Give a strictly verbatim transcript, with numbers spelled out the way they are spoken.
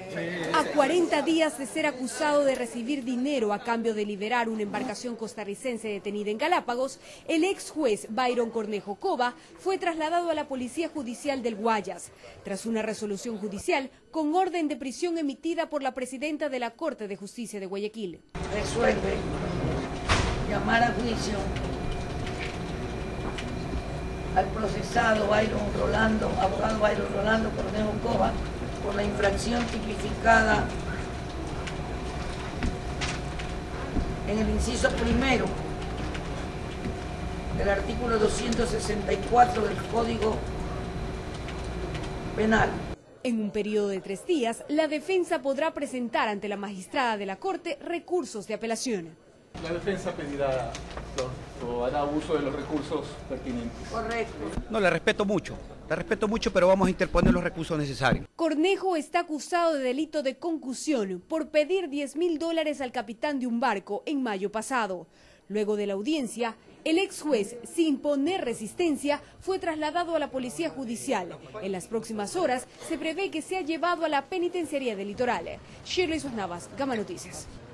A cuarenta días de ser acusado de recibir dinero a cambio de liberar una embarcación costarricense detenida en Galápagos, el ex juez Byron Cornejo Cova fue trasladado a la Policía Judicial del Guayas, tras una resolución judicial con orden de prisión emitida por la presidenta de la Corte de Justicia de Guayaquil. Resuelve llamar a juicio al procesado Byron Rolando, abogado Byron Rolando Cornejo Cova, por la infracción tipificada en el inciso primero del artículo doscientos sesenta y cuatro del Código Penal. En un periodo de tres días, la defensa podrá presentar ante la magistrada de la Corte recursos de apelación. La defensa pedirá o hará uso de los recursos pertinentes. Correcto. No, la respeto mucho, la respeto mucho, pero vamos a interponer los recursos necesarios. Cornejo está acusado de delito de concusión por pedir diez mil dólares al capitán de un barco en mayo pasado. Luego de la audiencia, el ex juez, sin poner resistencia, fue trasladado a la Policía Judicial. En las próximas horas se prevé que sea llevado a la Penitenciaría del Litoral. Shirley Sus Navas, Gama Noticias.